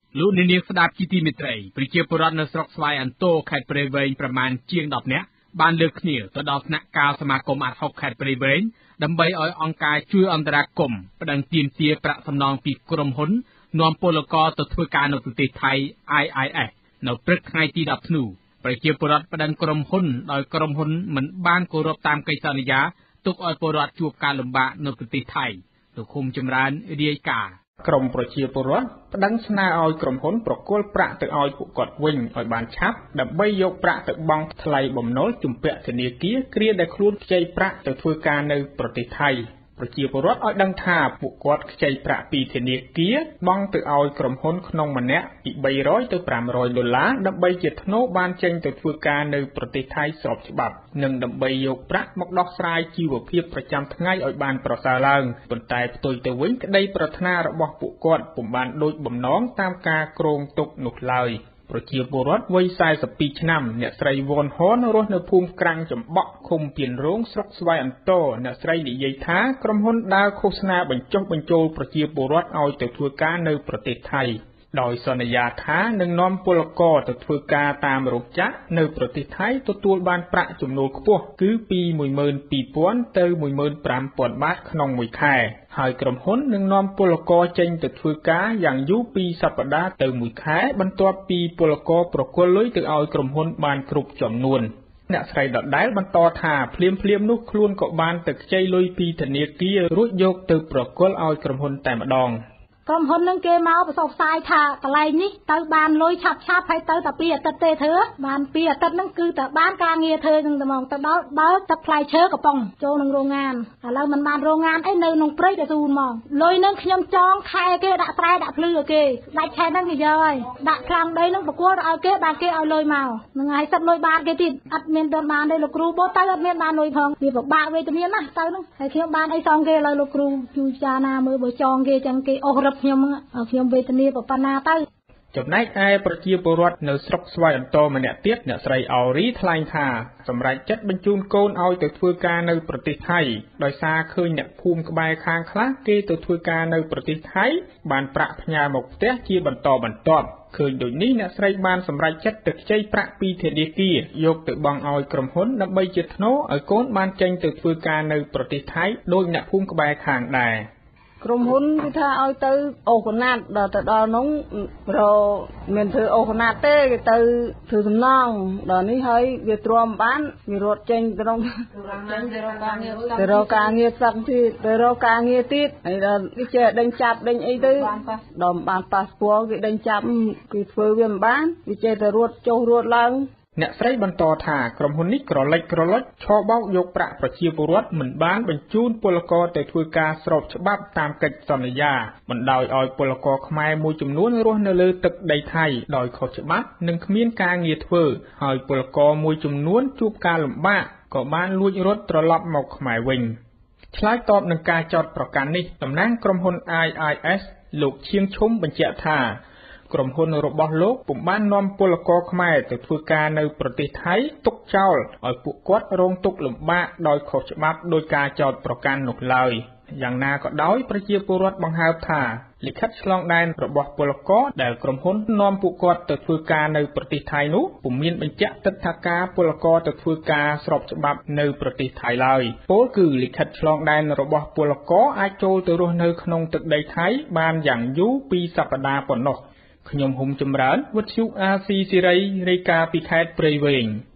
លោកនាងស្ដាប់ជីទីមេត្រីប្រជាពលរដ្ឋនៅស្រុកស្វាយអន្តរខេត្តព្រៃវែងប្រមាណជាង10នាក់បានលើកគ្នាទៅដល់ថ្នាក់ការសមាគមអាត់ហុកខេត្តព្រៃវែងដើម្បីឲ្យអង្គការជួយអន្តរាគមន៍ប្តឹងទាមទារប្រាក់សំណងពីក្រុមហ៊ុននាំពលករទៅធ្វើការនៅប្រទេសថៃ IIS នៅព្រឹកថ្ងៃទី10ធ្នូប្រជាពលរដ្ឋប្តឹងក្រុមហ៊ុនដោយក្រុមហ៊ុនមិនបានគោរពតាមកិច្ចសន្យាទុកឲ្យពលរដ្ឋជួបការលំបាកនៅប្រទេសថៃលោកឃុំចម្រើនរាយការណ៍ក្រមប្រជាពលរដ្ឋប្តឹងស្នើឲ្យក្រុមហ៊ុនប្រគល់ប្រាក់ទៅឲ្យពួកគាត់វិញឲ្យបានឆាប់ដើម្បីយកប្រាក់ទៅបង់ថ្លៃបំណុលជំពាក់ធនាគារគ្រាដែលខ្លួនខ្ចីប្រាក់ទៅធ្វើការនៅប្រទេសថៃប្រជាពលរដ្ឋឲ្យដឹងថាពួកគាត់ខ្ចីប្រាក់ពីធនាគារបង់ទៅឲ្យក្រុមហ៊ុនក្នុងម្នាក់ពី$300ទៅ$500ដើម្បីជាថ្នូរបានចេញទៅធ្វើការនៅប្រទេសថៃស្របច្បាប់និងដើម្បីយកប្រាក់មកដោះស្រាយជីវភាពប្រចាំថ្ងៃឲ្យបានប្រសើរឡើងប៉ុន្តែផ្ទុយទៅវិញក្តីប្រាថ្នារបស់ពួកគាត់ពុំបានដូចបំណងតាមការគ្រោងទុកនោះឡើយប្រជាពលរដ្ឋវ័យ42ឆ្នាំអ្នកស្រីវ៉ុនហនរស់នៅភូមិក្រាំងចំបក់ឃុំពីនរងស្រុកស្វាយអន្តរអ្នកស្រីនិយាយថាក្រុមហ៊ុនដើរឃោសនាបញ្ចុះបញ្ចូលប្រជាពលរដ្ឋឲ្យទៅធ្វើការនៅប្រទេសថៃដោយសន្យាថានឹងនាំពលករទៅធ្វើការតាមរោងចក្រនៅប្រទេសថៃទទួលបានប្រាក់ចំណូលខ្ពស់គឺពី12,000ទៅ15,000 បាតក្នុងមួយខែហើយក្រុមហ៊ុននឹងនាំពលករចេញទៅធ្វើការយ៉ាងយូរ2សប្តាហ៍ទៅមួយខែបន្ទាប់ពីពលករប្រគល់លុយទៅឲ្យក្រុមហ៊ុនបានគ្រប់ចំនួនអ្នកស្រីដដែលបន្តថាភ្លាមនោះខ្លួនក៏បានទៅខ្ចីលុយពីធនាគាររួចយកទៅប្រគល់ឲ្យក្រុមហ៊ុនតែម្ដងក្រុមហ៊ុននឹងគេមកប្រសពផ្សាយថាកន្លែងនេះទៅបានលុយឆាប់ហើយទៅតែ2អាទិត្យទេធ្វើបាន2អាទិត្យហ្នឹងគឺតែបានការងារធ្វើនឹងតែមកទៅដល់បើទឹកផ្លែឈើកំប៉ុងចូលក្នុងរោងងានឥឡូវមិនបានរោងងានអីនៅក្នុងព្រៃទៅទូនមកលុយនឹងខ្ញុំចងខែគេដាក់ត្រែដាក់ភ្លឺឲ្យគេដាច់ខែហ្នឹងគេយកហើយដាក់ខ្លាំងដីហ្នឹងប្រគល់ឲ្យគេបានគេឲ្យលុយមកហ្នឹងហើយសិតលុយបានគេទៀតអត់មានទាន់បានទេលោកគ្រូបោះទៅអត់មានបានលុយផងវាពិបាកវេទនាណាស់ទៅហ្នឹងហើយខ្ញុំបានអីសងគេឥឡូវលោកគ្រូជួយចារណាមើលបើចងគេចឹងគេអស់រឹបខ្ញុំវេទនាប៉ុណ្ណាទៅចំណែកឯប្រជាពលរដ្ឋនៅស្រុកស្វាយអន្តរម្នាក់ទៀតអ្នកស្រីអោរីថ្លែងថាសម្រាប់ចិត្តបញ្ជូនកូនឲ្យទៅធ្វើការនៅប្រទេសថៃដោយសារឃើញអ្នកភូមិក្បែរខាងខ្លះគេទៅធ្វើការនៅប្រទេសថៃបានប្រាក់ផ្ញើមកផ្ទះជាបន្តបន្ទាប់ឃើញដូចនេះអ្នកស្រីបានសម្រេចចិត្តទៅខ្ចីប្រាក់ពីធនាគារយកទៅបង់ឲ្យក្រុមហ៊ុនដើម្បីជាថ្នូរឲ្យកូនបានចេញទៅធ្វើការនៅប្រទេសថៃដោយអ្នកភូមិក្បែរខាងដែរក្រុមហ៊ុនគេថាឲ្យទៅអូកណាត់ដល់ទៅដល់នោះរមិនធ្វើអូកណាត់ទេគេទៅធ្វើសំណងដល់នេះហើយវាទ្រាំបានវារត់ចេញទៅទៅរកការងារសឹកទៀតទៅរកការងារទៀតហើយដល់គេចេះដេញចាប់ដេញអីទៅដល់បានប៉ាសពតគេដេញចាប់គេធ្វើវាមិនបានវាចេះតែរត់ចុះរត់ឡើងអ្នកស្រីបន្តថាក្រុមហ៊ុននេះក្រឡិចឆោបោកយកប្រាក់ប្រជាពលរដ្ឋមិនបានបញ្ជូនពលករទៅធ្វើការស្របច្បាប់តាមកិច្ចសន្យាបណ្ដោយឲ្យពលករខ្មែរមួយចំនួនរស់នៅលើទឹកដីថៃដោយខុសច្បាប់និងគ្មានការងារធ្វើហើយពលករមួយចំនួនជួបការលំបាកក៏បានលួចរត់ត្រឡប់មកខ្មែរវិញឆ្លើយតបនឹងការចោទប្រកាន់នេះតំណាងក្រុមហ៊ុន IIS លោកឈៀងឈុំបញ្ជាក់ថាក្រុមហ៊ុនរបស់លោកពុំបាននាំពលករខ្មែរទៅធ្វើការនៅប្រទេសថៃទុកចោលឲ្យពួកគាត់រងទុក្ខលំបាកដោយខុសច្បាប់ដោយការចោទប្រកាន់នោះឡើយយ៉ាងណាក៏ដោយប្រជាពលរដ្ឋបង្ហើបថាលិខិតឆ្លងដែនរបស់ពលករដែលក្រុមហ៊ុននាំពួកគាត់ទៅធ្វើការនៅប្រទេសថៃនោះពុំមានបញ្ជាក់ទិដ្ឋាការពលករទៅធ្វើការស្របច្បាប់នៅប្រទេសថៃឡើយពោលគឺលិខិតឆ្លងដែនរបស់ពលករអាចចូលទៅរស់នៅក្នុងទឹកដីថៃបានយ៉ាងយូរ2សប្តាហ៍ប៉ុណ្ណោះខ្ញុំហ៊ុំចម្រើនវិទ្យុ RC សេរីរាយការណ៍ពីខេត្តព្រៃវែង